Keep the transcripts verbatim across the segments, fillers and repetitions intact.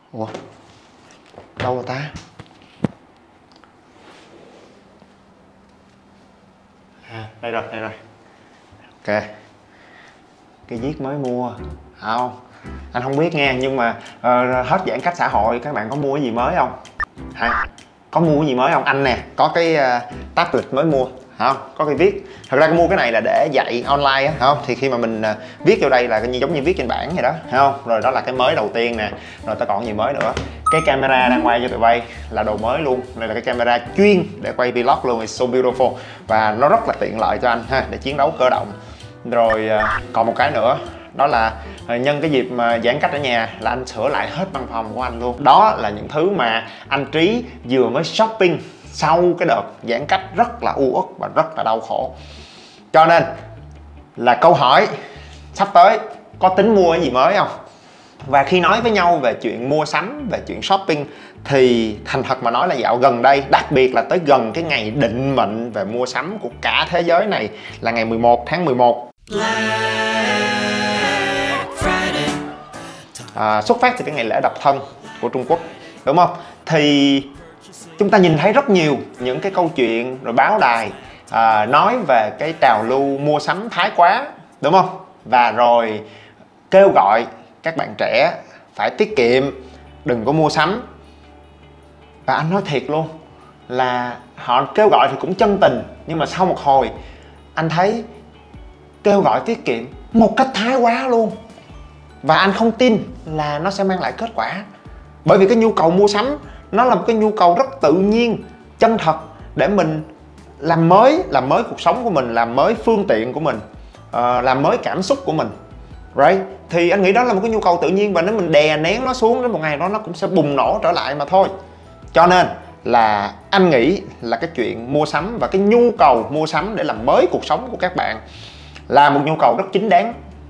Ủa, đâu rồi ta? À, đây rồi, đây rồi. Ok. Cái viết mới mua. Không, anh không biết nghe, nhưng mà uh, hết giãn cách xã hội các bạn có mua cái gì mới không? Hả? Có mua cái gì mới không? Anh nè, có cái uh, tablet mới mua, không? Có cái viết. Thật ra cái mua cái này là để dạy online á, không? Thì khi mà mình uh, viết vô đây là như giống như viết trên bảng vậy đó, không? Rồi đó là cái mới đầu tiên nè. Rồi ta còn gì mới nữa? Cái camera đang quay cho tụi bay là đồ mới luôn. Đây là cái camera chuyên để quay vlog luôn, it's so beautiful. Và nó rất là tiện lợi cho anh ha, để chiến đấu cơ động. Rồi uh, còn một cái nữa, đó là nhân cái dịp mà giãn cách ở nhà là anh sửa lại hết văn phòng của anh luôn. Đó là những thứ mà anh Trí vừa mới shopping sau cái đợt giãn cách rất là u uất và rất là đau khổ. Cho nên là câu hỏi sắp tới có tính mua cái gì mới không? Và khi nói với nhau về chuyện mua sắm, về chuyện shopping thì thành thật mà nói là dạo gần đây, đặc biệt là tới gần cái ngày định mệnh về mua sắm của cả thế giới này là ngày mười một tháng mười một. À, xuất phát từ cái ngày lễ độc thân của Trung Quốc, đúng không? Thì chúng ta nhìn thấy rất nhiều những cái câu chuyện rồi báo đài à, nói về cái trào lưu mua sắm thái quá, đúng không? Và rồi kêu gọi các bạn trẻ phải tiết kiệm, đừng có mua sắm. Và anh nói thiệt luôn là họ kêu gọi thì cũng chân tình, nhưng mà sau một hồi anh thấy kêu gọi tiết kiệm một cách thái quá luôn. Và anh không tin là nó sẽ mang lại kết quả. Bởi vì cái nhu cầu mua sắm nó là một cái nhu cầu rất tự nhiên, chân thật để mình làm mới, làm mới cuộc sống của mình, làm mới phương tiện của mình, uh, làm mới cảm xúc của mình. Right? Thì anh nghĩ đó là một cái nhu cầu tự nhiên, và nếu mình đè nén nó xuống đến một ngày đó nó cũng sẽ bùng nổ trở lại mà thôi. Cho nên là anh nghĩ là cái chuyện mua sắm và cái nhu cầu mua sắm để làm mới cuộc sống của các bạn là một nhu cầu rất chính đáng.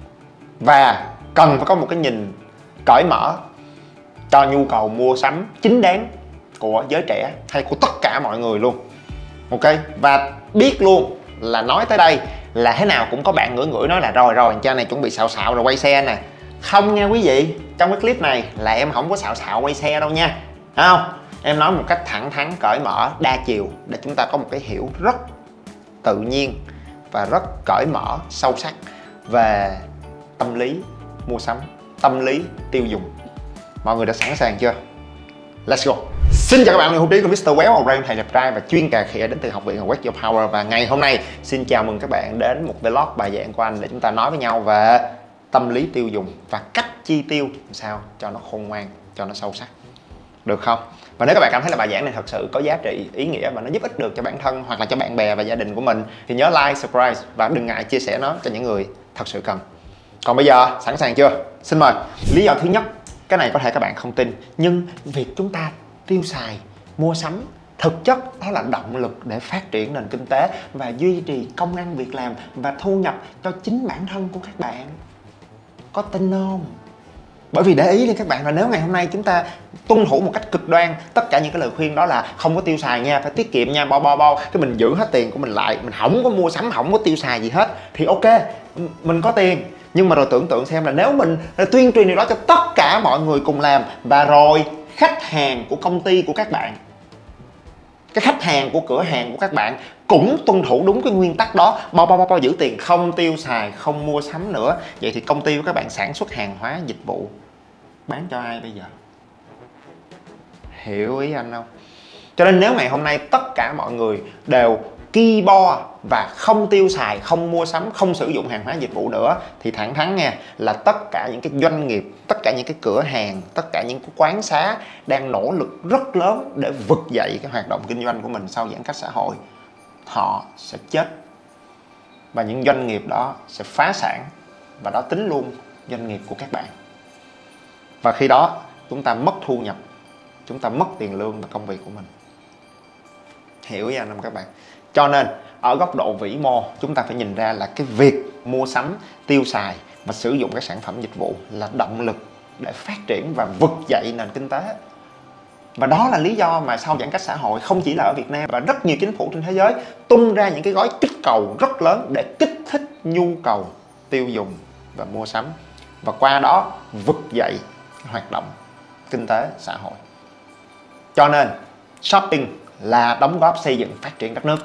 Và cần phải có một cái nhìn cởi mở cho nhu cầu mua sắm chính đáng của giới trẻ hay của tất cả mọi người luôn. Ok, và biết luôn là nói tới đây là thế nào cũng có bạn ngửi ngửi nói là rồi rồi cha này chuẩn bị xạo xạo rồi quay xe nè. Không nha quý vị, trong cái clip này là em không có xạo xạo quay xe đâu nha, thấy không? Em nói một cách thẳng thắn, cởi mở, đa chiều để chúng ta có một cái hiểu rất tự nhiên và rất cởi mở, sâu sắc về tâm lý mua sắm, tâm lý tiêu dùng. Mọi người đã sẵn sàng chưa? Let's go! Xin chào các bạn, mình Hùng Trí của mít tơ Well, một brand thầy đẹp trai và chuyên cà khịa đến từ học viện Work Your Power. Và ngày hôm nay xin chào mừng các bạn đến một vlog bài giảng của anh để chúng ta nói với nhau về tâm lý tiêu dùng và cách chi tiêu làm sao cho nó khôn ngoan, cho nó sâu sắc. Được không? Và nếu các bạn cảm thấy là bài giảng này thật sự có giá trị, ý nghĩa và nó giúp ích được cho bản thân hoặc là cho bạn bè và gia đình của mình thì nhớ like, subscribe và đừng ngại chia sẻ nó cho những người thật sự cần. Còn bây giờ sẵn sàng chưa? Xin mời. Lý do thứ nhất, cái này có thể các bạn không tin, nhưng việc chúng ta tiêu xài, mua sắm thực chất đó là động lực để phát triển nền kinh tế và duy trì công ăn việc làm và thu nhập cho chính bản thân của các bạn. Có tin không? Bởi vì để ý đi các bạn, là nếu ngày hôm nay chúng ta tuân thủ một cách cực đoan tất cả những cái lời khuyên đó là không có tiêu xài nha, phải tiết kiệm nha, bo bo bo, cái mình giữ hết tiền của mình lại, mình không có mua sắm, không có tiêu xài gì hết thì ok, mình có tiền. Nhưng mà rồi tưởng tượng xem là nếu mình tuyên truyền điều đó cho tất cả mọi người cùng làm, và rồi khách hàng của công ty của các bạn, cái khách hàng của cửa hàng của các bạn cũng tuân thủ đúng cái nguyên tắc đó, bo bo bo, bo giữ tiền, không tiêu xài, không mua sắm nữa, vậy thì công ty của các bạn sản xuất hàng hóa dịch vụ bán cho ai bây giờ? Hiểu ý anh không? Cho nên nếu ngày hôm nay tất cả mọi người đều ki bo và không tiêu xài, không mua sắm, không sử dụng hàng hóa dịch vụ nữa thì thẳng thắn nha, là tất cả những cái doanh nghiệp, tất cả những cái cửa hàng, tất cả những cái quán xá đang nỗ lực rất lớn để vực dậy cái hoạt động kinh doanh của mình sau giãn cách xã hội, họ sẽ chết. Và những doanh nghiệp đó sẽ phá sản, và đó tính luôn doanh nghiệp của các bạn. Và khi đó chúng ta mất thu nhập, chúng ta mất tiền lương và công việc của mình. Hiểu ý anh không các bạn? Cho nên ở góc độ vĩ mô chúng ta phải nhìn ra là cái việc mua sắm, tiêu xài và sử dụng các sản phẩm dịch vụ là động lực để phát triển và vực dậy nền kinh tế. Và đó là lý do mà sau giãn cách xã hội, không chỉ là ở Việt Nam và rất nhiều chính phủ trên thế giới tung ra những cái gói kích cầu rất lớn để kích thích nhu cầu tiêu dùng và mua sắm, và qua đó vực dậy cái hoạt động kinh tế xã hội. Cho nên shopping là đóng góp xây dựng phát triển đất nước.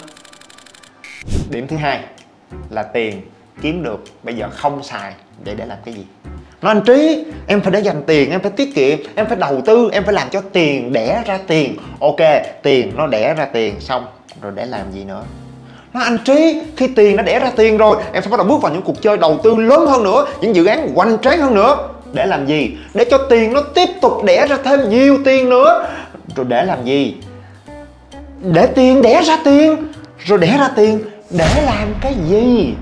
Điểm thứ hai là tiền kiếm được bây giờ không xài, vậy để làm cái gì? Nói anh Trí, em phải để dành tiền, em phải tiết kiệm, em phải đầu tư, em phải làm cho tiền đẻ ra tiền. Ok, tiền nó đẻ ra tiền xong rồi để làm gì nữa? Nói anh Trí, khi tiền nó đẻ ra tiền rồi, em phải bắt đầu bước vào những cuộc chơi đầu tư lớn hơn nữa, những dự án hoành tráng hơn nữa. Để làm gì? Để cho tiền nó tiếp tục đẻ ra thêm nhiều tiền nữa. Rồi để làm gì? Để tiền đẻ ra tiền. Rồi đẻ ra tiền để làm cái gì?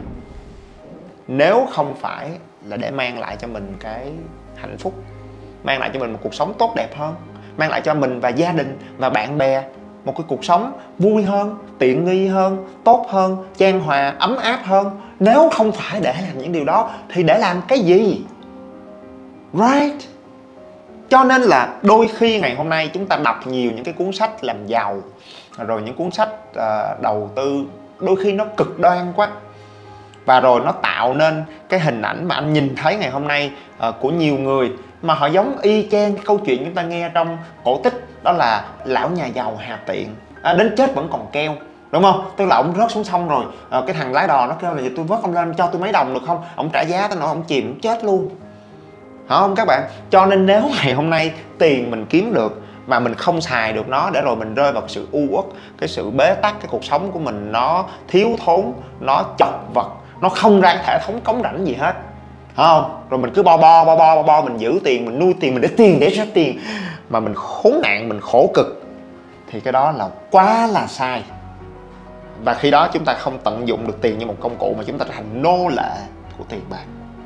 Nếu không phải là để mang lại cho mình cái hạnh phúc, mang lại cho mình một cuộc sống tốt đẹp hơn, mang lại cho mình và gia đình và bạn bè một cái cuộc sống vui hơn, tiện nghi hơn, tốt hơn, chan hòa, ấm áp hơn. Nếu không phải để làm những điều đó thì để làm cái gì? Right? Cho nên là đôi khi ngày hôm nay chúng ta đọc nhiều những cái cuốn sách làm giàu, rồi những cuốn sách uh, đầu tư, đôi khi nó cực đoan quá. Và rồi nó tạo nên cái hình ảnh mà anh nhìn thấy ngày hôm nay uh, của nhiều người mà họ giống y chang cái câu chuyện chúng ta nghe trong cổ tích, đó là lão nhà giàu hà tiện, à, đến chết vẫn còn keo, đúng không? Tức là ông rớt xuống sông rồi, à, cái thằng lái đò nó kêu là tôi vớt ông lên, cho tôi mấy đồng được không? Ông trả giá tới nỗi ông chìm, ông chết luôn, hả không các bạn? Cho nên nếu ngày hôm nay tiền mình kiếm được mà mình không xài được nó, để rồi mình rơi vào cái sự u uất, cái sự bế tắc, cái cuộc sống của mình nó thiếu thốn, nó chật vật, nó không ra hệ thống cống rãnh gì hết, không? Rồi mình cứ bo bo bo bo bo bo mình giữ tiền, mình nuôi tiền, mình để tiền để ra tiền mà mình khốn nạn, mình khổ cực, thì cái đó là quá là sai. Và khi đó chúng ta không tận dụng được tiền như một công cụ mà chúng ta trở thành nô lệ của tiền bạc.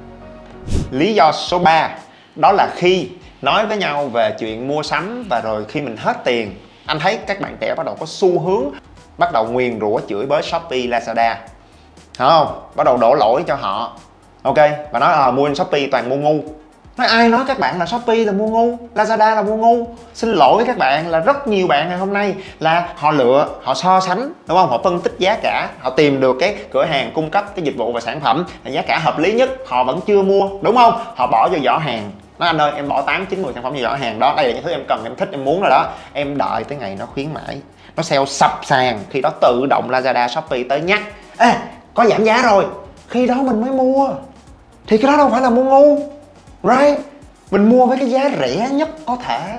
Lý do số ba đó là khi nói với nhau về chuyện mua sắm và rồi khi mình hết tiền, anh thấy các bạn trẻ bắt đầu có xu hướng bắt đầu nguyền rủa chửi bới Shopee, Lazada, hiểu không? Bắt đầu đổ lỗi cho họ, ok, và nói à, mua trên Shopee toàn mua ngu. Nói ai nói các bạn là Shopee là mua ngu, Lazada là mua ngu? Xin lỗi các bạn, là rất nhiều bạn ngày hôm nay là họ lựa, họ so sánh, đúng không? Họ phân tích giá cả, họ tìm được cái cửa hàng cung cấp cái dịch vụ và sản phẩm giá cả hợp lý nhất, họ vẫn chưa mua, đúng không? Họ bỏ vô giỏ hàng. Nói anh ơi, em bỏ tám, chín, mười sản phẩm vô giỏ hàng đó, đây là những thứ em cần, em thích, em muốn rồi đó. Em đợi tới ngày nó khuyến mãi, nó sale sập sàn, khi đó tự động Lazada, Shopee tới nhắc: ê, có giảm giá rồi, khi đó mình mới mua. Thì cái đó đâu phải là mua ngu, right? Mình mua với cái giá rẻ nhất có thể.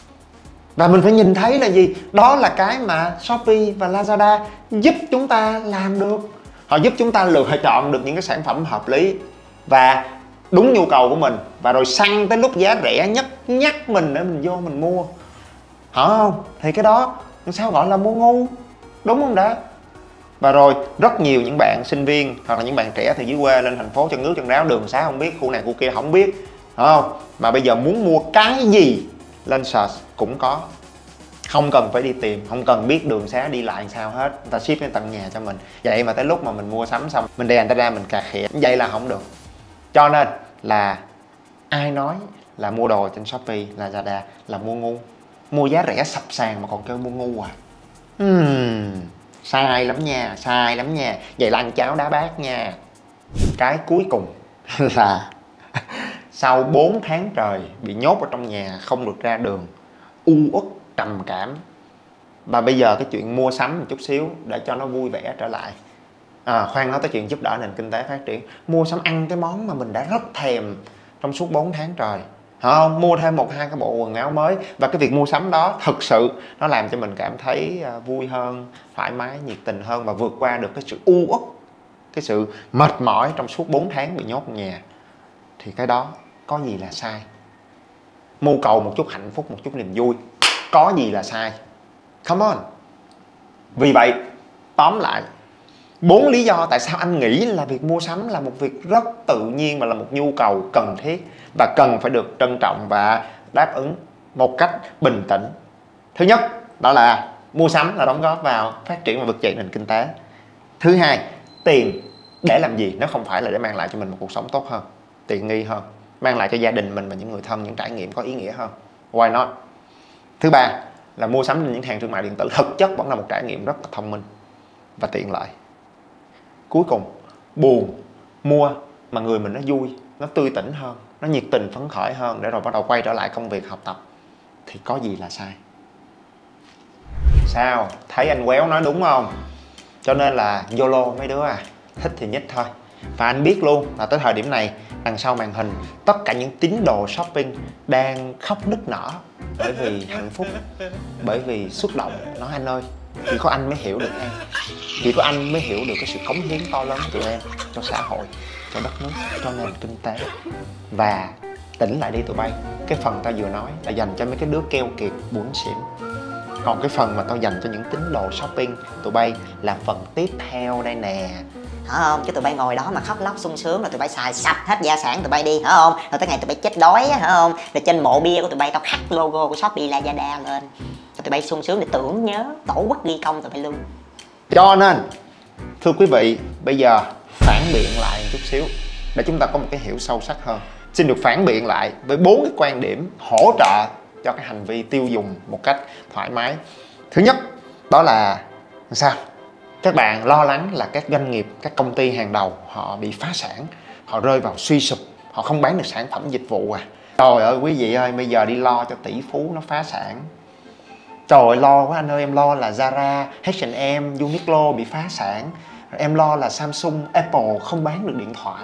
Và mình phải nhìn thấy là gì? Đó là cái mà Shopee và Lazada giúp chúng ta làm được. Họ giúp chúng ta lựa chọn được những cái sản phẩm hợp lý và đúng nhu cầu của mình, và rồi săn tới lúc giá rẻ nhất nhắc mình để mình vô mình mua, hả không? Thì cái đó sao gọi là mua ngu, đúng không đã? Và rồi rất nhiều những bạn sinh viên hoặc là những bạn trẻ thì dưới quê lên thành phố chân nước chân ráo, đường xá không biết, khu này khu kia không biết, phải không? Mà bây giờ muốn mua cái gì lên search cũng có, không cần phải đi tìm, không cần biết đường xá đi lại làm sao hết, người ta ship đến tận nhà cho mình. Vậy mà tới lúc mà mình mua sắm xong mình đè người ta ra mình cà khịa, vậy là không được. Cho nên là ai nói là mua đồ trên Shopee, Lazada là mua ngu, mua giá rẻ sập sàn mà còn kêu mua ngu à? Hmm, sai lắm nha, sai lắm nha. Vậy là ăn cháo đá bát nha. Cái cuối cùng là sau bốn tháng trời bị nhốt ở trong nhà, không được ra đường, u uất, trầm cảm, và bây giờ cái chuyện mua sắm một chút xíu để cho nó vui vẻ trở lại. À, khoan nói tới chuyện giúp đỡ nền kinh tế phát triển, mua sắm ăn cái món mà mình đã rất thèm trong suốt bốn tháng trời, không? Mua thêm một hai cái bộ quần áo mới, và cái việc mua sắm đó thực sự nó làm cho mình cảm thấy vui hơn, thoải mái, nhiệt tình hơn và vượt qua được cái sự u uất, cái sự mệt mỏi trong suốt bốn tháng bị nhốt ở nhà. Thì cái đó có gì là sai? Mưu cầu một chút hạnh phúc, một chút niềm vui, có gì là sai? Come on. Vì vậy, tóm lại, bốn lý do tại sao anh nghĩ là việc mua sắm là một việc rất tự nhiên và là một nhu cầu cần thiết và cần phải được trân trọng và đáp ứng một cách bình tĩnh. Thứ nhất, đó là mua sắm là đóng góp vào phát triển và vực dậy nền kinh tế. Thứ hai, tiền để làm gì nếu không phải là để mang lại cho mình một cuộc sống tốt hơn, tiện nghi hơn, mang lại cho gia đình mình và những người thân những trải nghiệm có ý nghĩa hơn. Why not? Thứ ba là mua sắm trên những sàn thương mại điện tử thực chất vẫn là một trải nghiệm rất là thông minh và tiện lợi. Cuối cùng, buồn mua mà người mình nó vui, nó tươi tỉnh hơn, nó nhiệt tình phấn khởi hơn để rồi bắt đầu quay trở lại công việc học tập. thì có gì là sai. Sao? Thấy anh Quéo nói đúng không? Cho nên là YOLO mấy đứa à, thích thì nhích thôi. Và anh biết luôn là tới thời điểm này, đằng sau màn hình, tất cả những tín đồ shopping đang khóc nức nở bởi vì hạnh phúc, bởi vì xúc động. Nói anh ơi, chỉ có anh mới hiểu được em, chỉ có anh mới hiểu được cái sự cống hiến to lớn của tụi em cho xã hội, cho đất nước, cho nền kinh tế. Và tỉnh lại đi tụi bay, cái phần tao vừa nói là dành cho mấy cái đứa keo kiệt bủn xỉn. Còn cái phần mà tao dành cho những tín đồ shopping tụi bay là phần tiếp theo đây nè. Hả không? Chứ tụi bay ngồi đó mà khóc lóc sung sướng rồi tụi bay xài sạch hết gia sản tụi bay đi, hả không? Rồi tới ngày tụi bay chết đói á, hả không? Rồi trên mộ bia của tụi bay tao khắc logo của Shopee Lazada lên cho tụi bay sung sướng để tưởng nhớ tổ quốc ghi công tụi bay luôn. Cho nên thưa quý vị, bây giờ phản biện lại một chút xíu để chúng ta có một cái hiểu sâu sắc hơn. Xin được phản biện lại với bốn cái quan điểm hỗ trợ cho cái hành vi tiêu dùng một cách thoải mái. Thứ nhất, đó là sao? Các bạn lo lắng là các doanh nghiệp, các công ty hàng đầu họ bị phá sản, họ rơi vào suy sụp, họ không bán được sản phẩm dịch vụ à. Trời ơi quý vị ơi, bây giờ đi lo cho tỷ phú nó phá sản. Trời ơi, lo quá anh ơi, em lo là Zara, H and M, Uniqlo bị phá sản. Em lo là Samsung, Apple không bán được điện thoại.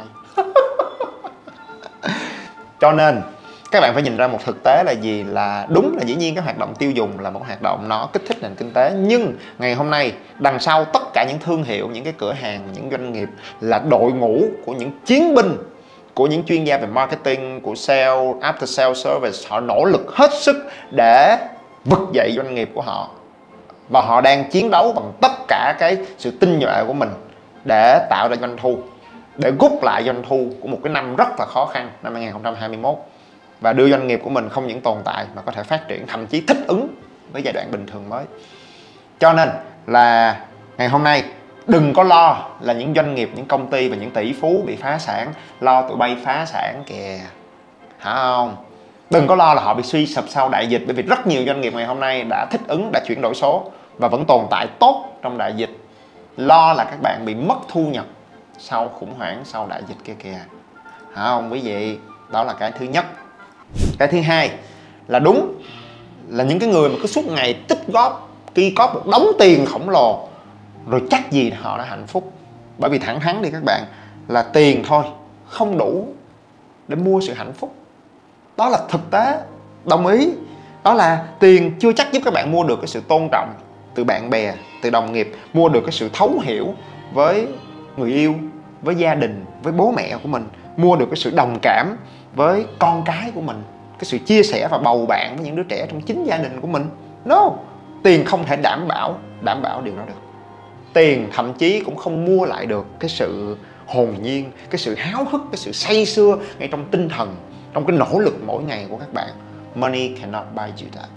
Cho nên các bạn phải nhìn ra một thực tế là gì, là đúng là dĩ nhiên cái hoạt động tiêu dùng là một hoạt động nó kích thích nền kinh tế, nhưng ngày hôm nay đằng sau tất cả những thương hiệu, những cái cửa hàng, những doanh nghiệp là đội ngũ của những chiến binh, của những chuyên gia về marketing, của sale, after sale service. Họ nỗ lực hết sức để vực dậy doanh nghiệp của họ, và họ đang chiến đấu bằng tất cả cái sự tinh nhuệ của mình để tạo ra doanh thu, để rút lại doanh thu của một cái năm rất là khó khăn, năm hai nghìn không trăm hai mươi mốt, và đưa doanh nghiệp của mình không những tồn tại mà có thể phát triển, thậm chí thích ứng với giai đoạn bình thường mới. Cho nên là ngày hôm nay đừng có lo là những doanh nghiệp, những công ty và những tỷ phú bị phá sản, lo tụi bay phá sản kìa, hả không? Đừng có lo là họ bị suy sụp sau đại dịch, bởi vì rất nhiều doanh nghiệp ngày hôm nay đã thích ứng, đã chuyển đổi số và vẫn tồn tại tốt trong đại dịch. Lo là các bạn bị mất thu nhập sau khủng hoảng, sau đại dịch kia kìa, hả không quý vị? Đó là cái thứ nhất. Cái thứ hai là đúng là những cái người mà cứ suốt ngày tích góp, ki cóp một đống tiền khổng lồ rồi chắc gì họ đã hạnh phúc. Bởi vì thẳng thắn đi các bạn, là tiền thôi không đủ để mua sự hạnh phúc. Đó là thực tế, đồng ý. Đó là tiền chưa chắc giúp các bạn mua được cái sự tôn trọng từ bạn bè, từ đồng nghiệp, mua được cái sự thấu hiểu với người yêu, với gia đình, với bố mẹ của mình, mua được cái sự đồng cảm với con cái của mình, cái sự chia sẻ và bầu bạn với những đứa trẻ trong chính gia đình của mình. No, tiền không thể đảm bảo đảm bảo điều đó được. Tiền thậm chí cũng không mua lại được cái sự hồn nhiên, cái sự háo hức, cái sự say sưa ngay trong tinh thần, trong cái nỗ lực mỗi ngày của các bạn. Money cannot buy you that.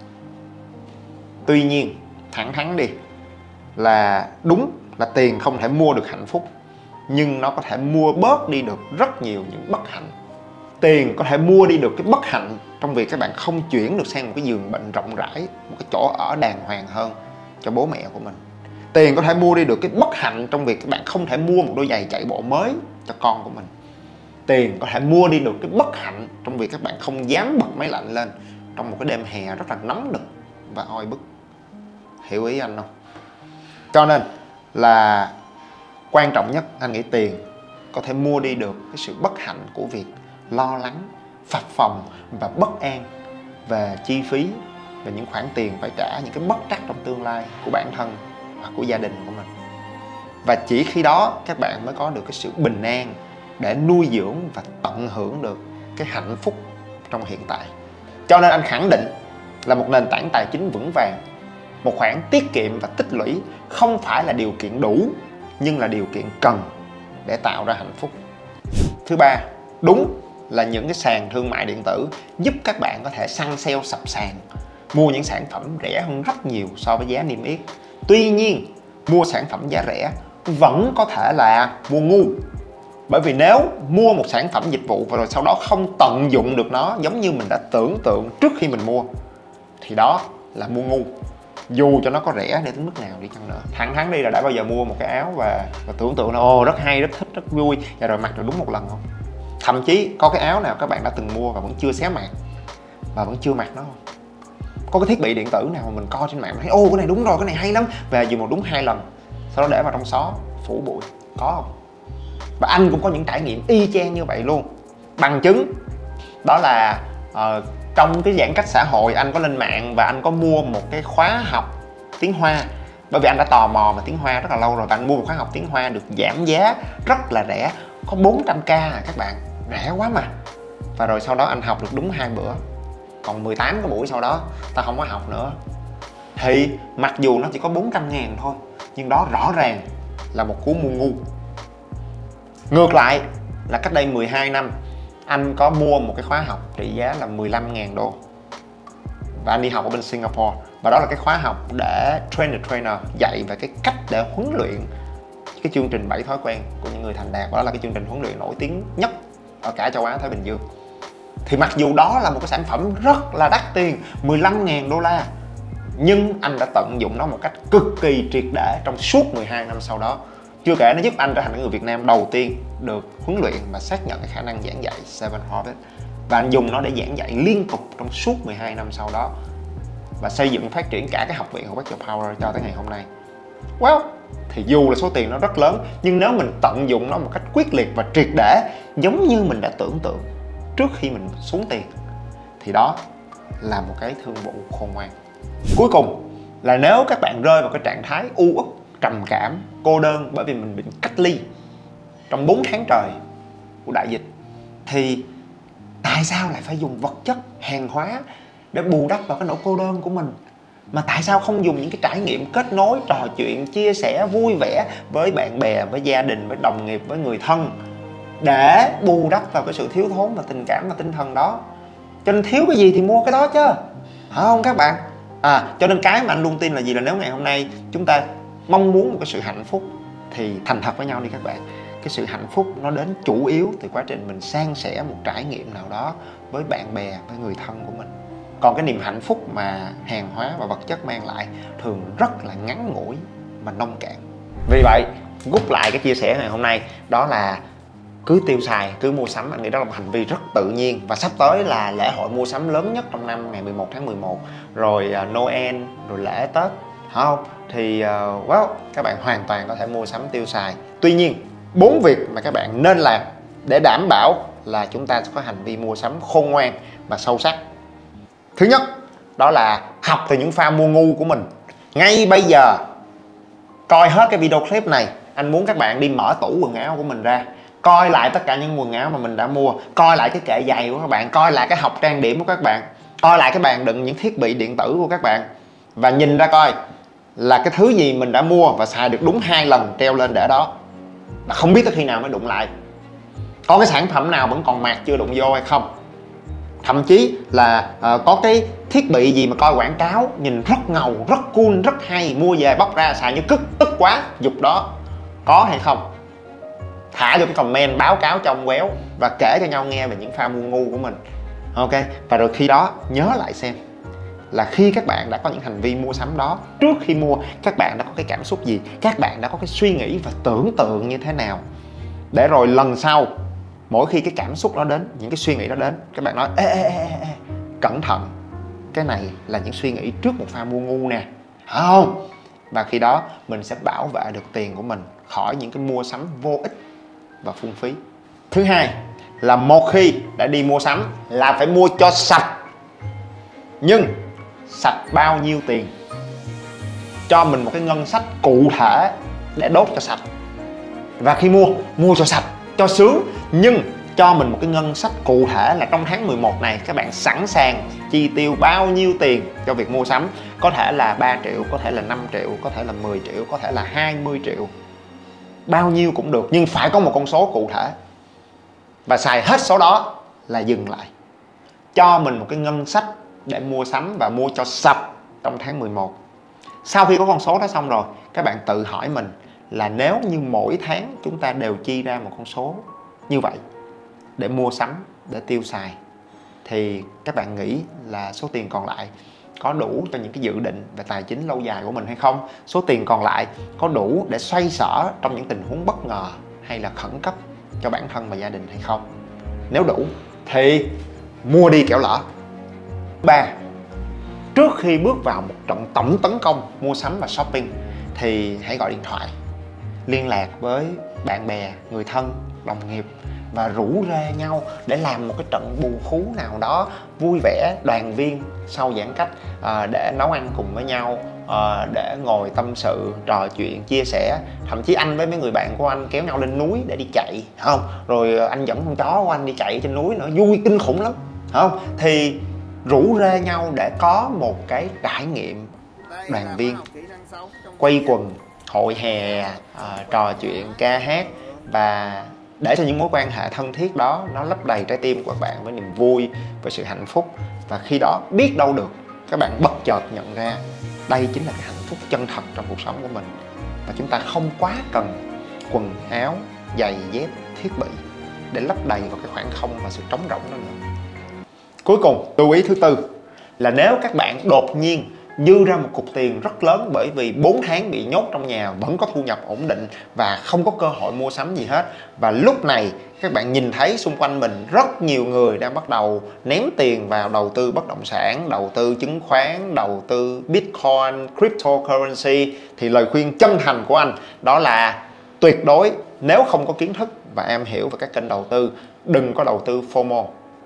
Tuy nhiên, thẳng thắn đi, là đúng là tiền không thể mua được hạnh phúc, nhưng nó có thể mua bớt đi được rất nhiều những bất hạnh. Tiền có thể mua đi được cái bất hạnh trong việc các bạn không chuyển được sang một cái giường bệnh rộng rãi, một cái chỗ ở đàng hoàng hơn cho bố mẹ của mình. Tiền có thể mua đi được cái bất hạnh trong việc các bạn không thể mua một đôi giày chạy bộ mới cho con của mình. Tiền có thể mua đi được cái bất hạnh trong việc các bạn không dám bật máy lạnh lên trong một cái đêm hè rất là nóng nực và oi bức. Hiểu ý anh không? Cho nên là quan trọng nhất, anh nghĩ tiền có thể mua đi được cái sự bất hạnh của việc lo lắng, phập phồng và bất an về chi phí, về những khoản tiền phải trả, những cái bất trắc trong tương lai của bản thân và của gia đình của mình. Và chỉ khi đó các bạn mới có được cái sự bình an để nuôi dưỡng và tận hưởng được cái hạnh phúc trong hiện tại. Cho nên anh khẳng định là một nền tảng tài chính vững vàng, một khoản tiết kiệm và tích lũy không phải là điều kiện đủ, nhưng là điều kiện cần để tạo ra hạnh phúc. Thứ ba, đúng là những cái sàn thương mại điện tử giúp các bạn có thể săn sale sập sàn, mua những sản phẩm rẻ hơn rất nhiều so với giá niêm yết. Tuy nhiên, mua sản phẩm giá rẻ vẫn có thể là mua ngu. Bởi vì nếu mua một sản phẩm dịch vụ và rồi sau đó không tận dụng được nó giống như mình đã tưởng tượng trước khi mình mua, thì đó là mua ngu. Dù cho nó có rẻ đến mức nào đi chăng nữa. Thẳng thắn đi, là đã bao giờ mua một cái áo và, và tưởng tượng là ồ rất hay, rất thích, rất vui, và rồi mặc được đúng một lần không? Thậm chí có cái áo nào các bạn đã từng mua và vẫn chưa xé mạc và vẫn chưa mặc nó không? Có cái thiết bị điện tử nào mà mình coi trên mạng mình thấy ô cái này đúng rồi, cái này hay lắm, về dùng một đúng hai lần sau đó để vào trong xó phủ bụi, có không? Và anh cũng có những trải nghiệm y chang như vậy luôn. Bằng chứng đó là uh, trong cái giãn cách xã hội anh có lên mạng và anh có mua một cái khóa học tiếng Hoa. Bởi vì anh đã tò mò về tiếng Hoa rất là lâu rồi, và anh mua một khóa học tiếng Hoa được giảm giá rất là rẻ, có bốn trăm k à các bạn, rẻ quá mà. Và rồi sau đó anh học được đúng hai bữa, còn mười tám cái buổi sau đó ta không có học nữa. Thì mặc dù nó chỉ có bốn trăm ngàn thôi, nhưng đó rõ ràng là một cú mua ngu. Ngược lại là cách đây mười hai năm anh có mua một cái khóa học trị giá là mười lăm ngàn đô, và anh đi học ở bên Singapore. Và đó là cái khóa học để train the trainer, dạy về cái cách để huấn luyện cái chương trình bảy thói quen của những người thành đạt. Và đó là cái chương trình huấn luyện nổi tiếng nhất ở cả châu Á Thái Bình Dương. Thì mặc dù đó là một cái sản phẩm rất là đắt tiền, mười lăm ngàn đô la, nhưng anh đã tận dụng nó một cách cực kỳ triệt để trong suốt mười hai năm sau đó. Chưa kể nó giúp anh trở thành người Việt Nam đầu tiên được huấn luyện và xác nhận cái khả năng giảng dạy Seven Habits. Và anh dùng nó để giảng dạy liên tục trong suốt mười hai năm sau đó, và xây dựng phát triển cả cái học viện của Work Your Power cho tới ngày hôm nay. Well, thì dù là số tiền nó rất lớn, nhưng nếu mình tận dụng nó một cách quyết liệt và triệt để, giống như mình đã tưởng tượng trước khi mình xuống tiền, thì đó là một cái thương vụ khôn ngoan. Cuối cùng là nếu các bạn rơi vào cái trạng thái u uất, trầm cảm, cô đơn bởi vì mình bị cách ly trong bốn tháng trời của đại dịch, thì tại sao lại phải dùng vật chất, hàng hóa để bù đắp vào cái nỗi cô đơn của mình? Mà tại sao không dùng những cái trải nghiệm kết nối, trò chuyện, chia sẻ vui vẻ với bạn bè, với gia đình, với đồng nghiệp, với người thân để bù đắp vào cái sự thiếu thốn và tình cảm và tinh thần đó? Cho nên thiếu cái gì thì mua cái đó chứ, phải không các bạn? À, cho nên cái mà anh luôn tin là gì, là nếu ngày hôm nay chúng ta mong muốn một cái sự hạnh phúc thì thành thật với nhau đi các bạn. Cái sự hạnh phúc nó đến chủ yếu từ quá trình mình san sẻ một trải nghiệm nào đó với bạn bè, với người thân của mình. Còn cái niềm hạnh phúc mà hàng hóa và vật chất mang lại thường rất là ngắn ngủi và nông cạn. Vì vậy, rút lại cái chia sẻ ngày hôm nay đó là cứ tiêu xài, cứ mua sắm, anh nghĩ đó là một hành vi rất tự nhiên. Và sắp tới là lễ hội mua sắm lớn nhất trong năm, ngày mười một tháng mười một, rồi uh, Noel, rồi lễ Tết, phải không? Thì uh, well, các bạn hoàn toàn có thể mua sắm tiêu xài. Tuy nhiên, bốn việc mà các bạn nên làm để đảm bảo là chúng ta sẽ có hành vi mua sắm khôn ngoan và sâu sắc. Thứ nhất, đó là học từ những pha mua ngu của mình. Ngay bây giờ, coi hết cái video clip này, anh muốn các bạn đi mở tủ quần áo của mình ra, coi lại tất cả những quần áo mà mình đã mua, coi lại cái kệ giày của các bạn, coi lại cái hộp trang điểm của các bạn, coi lại cái bàn đựng những thiết bị điện tử của các bạn, và nhìn ra coi là cái thứ gì mình đã mua và xài được đúng hai lần treo lên để đó, mà không biết tới khi nào mới đụng lại. Có cái sản phẩm nào vẫn còn mạc chưa đụng vô hay không? Thậm chí là uh, có cái thiết bị gì mà coi quảng cáo nhìn rất ngầu, rất cool, rất hay, mua về bóc ra xài như cứt, tức quá, dục đó. Có hay không? Thả vô cái comment báo cáo cho ông Quéo và kể cho nhau nghe về những pha mua ngu của mình. Ok, và rồi khi đó nhớ lại xem là khi các bạn đã có những hành vi mua sắm đó, trước khi mua các bạn đã có cái cảm xúc gì, các bạn đã có cái suy nghĩ và tưởng tượng như thế nào, để rồi lần sau mỗi khi cái cảm xúc đó đến, những cái suy nghĩ đó đến, các bạn nói ê ê ê ê cẩn thận, cái này là những suy nghĩ trước một pha mua ngu nè, không? Và khi đó mình sẽ bảo vệ được tiền của mình khỏi những cái mua sắm vô ích và phung phí. Thứ hai là một khi đã đi mua sắm là phải mua cho sạch. Nhưng sạch bao nhiêu tiền? Cho mình một cái ngân sách cụ thể để đốt cho sạch. Và khi mua, mua cho sạch, cho sướng, nhưng cho mình một cái ngân sách cụ thể là trong tháng mười một này các bạn sẵn sàng chi tiêu bao nhiêu tiền cho việc mua sắm. Có thể là ba triệu, có thể là năm triệu, có thể là mười triệu, có thể là hai mươi triệu. Bao nhiêu cũng được, nhưng phải có một con số cụ thể. Và xài hết số đó là dừng lại. Cho mình một cái ngân sách để mua sắm và mua cho sạch trong tháng mười một. Sau khi có con số đó xong rồi, các bạn tự hỏi mình là nếu như mỗi tháng chúng ta đều chi ra một con số như vậy để mua sắm, để tiêu xài, thì các bạn nghĩ là số tiền còn lại có đủ cho những cái dự định về tài chính lâu dài của mình hay không? Số tiền còn lại có đủ để xoay sở trong những tình huống bất ngờ hay là khẩn cấp cho bản thân và gia đình hay không? Nếu đủ thì mua đi kẻo lỡ. Ba, trước khi bước vào một trận tổng tấn công mua sắm và shopping thì hãy gọi điện thoại liên lạc với bạn bè, người thân, đồng nghiệp và rủ rê nhau để làm một cái trận bù khú nào đó vui vẻ, đoàn viên sau giãn cách, à, để nấu ăn cùng với nhau, à, để ngồi tâm sự, trò chuyện, chia sẻ. Thậm chí anh với mấy người bạn của anh kéo nhau lên núi để đi chạy, không? Rồi anh dẫn con chó của anh đi chạy trên núi nữa, vui kinh khủng lắm, không? Thì rủ rê nhau để có một cái trải nghiệm đoàn viên, quây quần, hội hè, à, trò chuyện, ca hát, và để cho những mối quan hệ thân thiết đó nó lấp đầy trái tim của các bạn với niềm vui, với sự hạnh phúc. Và khi đó biết đâu được các bạn bất chợt nhận ra đây chính là cái hạnh phúc chân thật trong cuộc sống của mình, và chúng ta không quá cần quần áo, giày dép, thiết bị để lấp đầy vào cái khoảng không và sự trống rỗng đó nữa. Cuối cùng, lưu ý thứ tư là nếu các bạn đột nhiên dư ra một cục tiền rất lớn bởi vì bốn tháng bị nhốt trong nhà, vẫn có thu nhập ổn định và không có cơ hội mua sắm gì hết, và lúc này các bạn nhìn thấy xung quanh mình rất nhiều người đang bắt đầu ném tiền vào đầu tư bất động sản, đầu tư chứng khoán, đầu tư Bitcoin, cryptocurrency, thì lời khuyên chân thành của anh đó là tuyệt đối nếu không có kiến thức và am hiểu về các kênh đầu tư, đừng có đầu tư FOMO,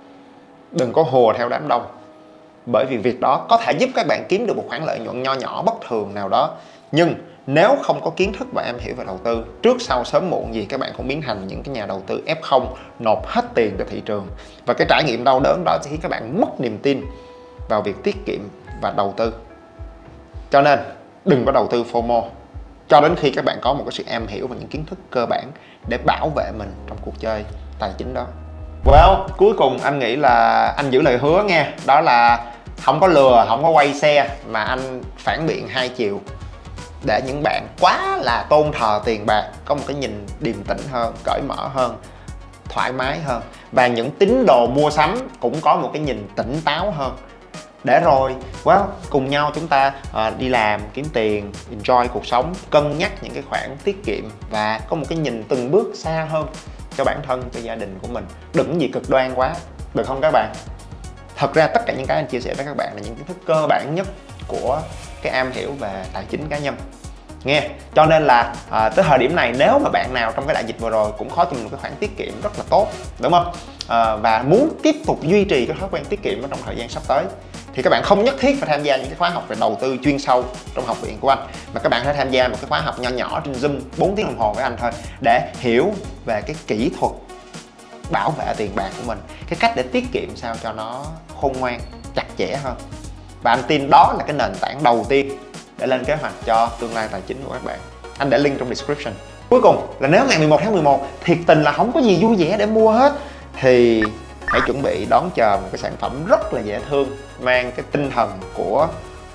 đừng có hùa theo đám đông. Bởi vì việc đó có thể giúp các bạn kiếm được một khoản lợi nhuận nho nhỏ bất thường nào đó, nhưng nếu không có kiến thức và am hiểu về đầu tư, trước sau sớm muộn gì các bạn cũng biến thành những cái nhà đầu tư ép không, nộp hết tiền cho thị trường. Và cái trải nghiệm đau đớn đó sẽ khiến các bạn mất niềm tin vào việc tiết kiệm và đầu tư. Cho nên đừng có đầu tư FOMO cho đến khi các bạn có một cái sự am hiểu và những kiến thức cơ bản để bảo vệ mình trong cuộc chơi tài chính đó. Well, cuối cùng anh nghĩ là anh giữ lời hứa nghe, đó là không có lừa, không có quay xe, mà anh phản biện hai chiều để những bạn quá là tôn thờ tiền bạc có một cái nhìn điềm tĩnh hơn, cởi mở hơn, thoải mái hơn, và những tín đồ mua sắm cũng có một cái nhìn tỉnh táo hơn. Để rồi, well, cùng nhau chúng ta uh, đi làm, kiếm tiền, enjoy cuộc sống, cân nhắc những cái khoản tiết kiệm và có một cái nhìn từng bước xa hơn cho bản thân, cho gia đình của mình. Đừng gì cực đoan quá, được không các bạn? Thật ra tất cả những cái anh chia sẻ với các bạn là những kiến thức cơ bản nhất của cái am hiểu về tài chính cá nhân nghe. Cho nên là à, tới thời điểm này, nếu mà bạn nào trong cái đại dịch vừa rồi cũng có cho mình một cái khoản tiết kiệm rất là tốt, đúng không? À, và muốn tiếp tục duy trì cái thói quen tiết kiệm trong thời gian sắp tới, thì các bạn không nhất thiết phải tham gia những cái khóa học về đầu tư chuyên sâu trong học viện của anh, mà các bạn hãy tham gia một cái khóa học nho nhỏ trên Zoom bốn tiếng đồng hồ với anh thôi, để hiểu về cái kỹ thuật bảo vệ tiền bạc của mình, cái cách để tiết kiệm sao cho nó khôn ngoan, chặt chẽ hơn. Và anh tin đó là cái nền tảng đầu tiên để lên kế hoạch cho tương lai tài chính của các bạn. Anh để link trong description. Cuối cùng là nếu ngày mười một tháng mười một thiệt tình là không có gì vui vẻ để mua hết, thì hãy chuẩn bị đón chờ một cái sản phẩm rất là dễ thương, mang cái tinh thần của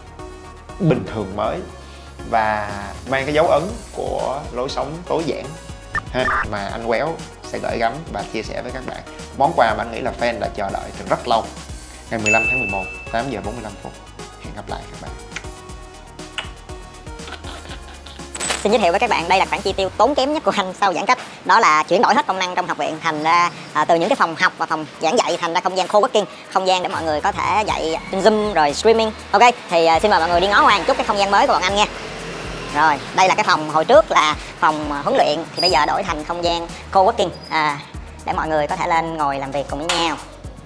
bình thường mới và mang cái dấu ấn của lối sống tối giản ha, mà anh Quéo sẽ gửi gắm và chia sẻ với các bạn. Món quà mà anh nghĩ là fan đã chờ đợi từ rất lâu. Ngày mười lăm tháng mười một, tám giờ bốn mươi lăm phút. Hẹn gặp lại các bạn. Xin giới thiệu với các bạn, đây là khoản chi tiêu tốn kém nhất của anh sau giãn cách. Đó là chuyển đổi hết công năng trong học viện thành ra à, từ những cái phòng học và phòng giảng dạy thành ra không gian coworking, không gian để mọi người có thể dạy trên Zoom rồi streaming. Ok, thì à, xin mời mọi người đi ngó qua một chút cái không gian mới của bọn anh nha. Rồi, đây là cái phòng hồi trước là phòng huấn luyện, thì bây giờ đổi thành không gian coworking à, để mọi người có thể lên ngồi làm việc cùng với nhau.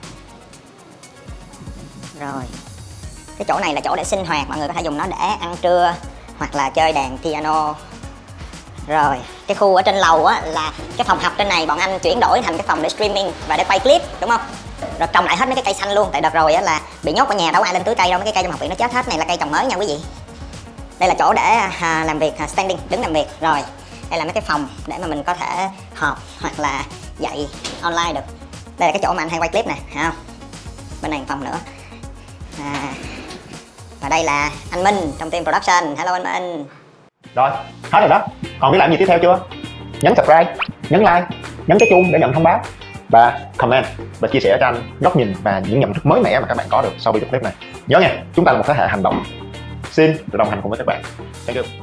Rồi, cái chỗ này là chỗ để sinh hoạt, mọi người có thể dùng nó để ăn trưa hoặc là chơi đàn piano. Rồi, cái khu ở trên lầu á là cái phòng học trên này bọn anh chuyển đổi thành cái phòng để streaming và để quay clip, đúng không? Rồi trồng lại hết mấy cái cây xanh luôn, tại đợt rồi á là bị nhốt ở nhà đâu ai lên tưới cây đâu, mấy cái cây trong học viện nó chết hết. Này là cây trồng mới nha quý vị. Đây là chỗ để à, làm việc, à, standing, đứng làm việc. Rồi, đây là mấy cái phòng để mà mình có thể họp hoặc là dạy online được. Đây là cái chỗ mà anh hay quay clip nè, thấy không? Bên này một phòng nữa. À, và đây là anh Minh trong team production. Hello anh Minh. Rồi, hết rồi đó. Còn biết làm gì tiếp theo chưa? Nhấn subscribe, nhấn like, nhấn cái chuông để nhận thông báo, và comment và chia sẻ cho anh góc nhìn và những nhận thức mới mẻ mà các bạn có được sau video clip này. Nhớ nha, chúng ta là một thế hệ hành động. Xin được đồng hành cùng với các bạn. Thank you.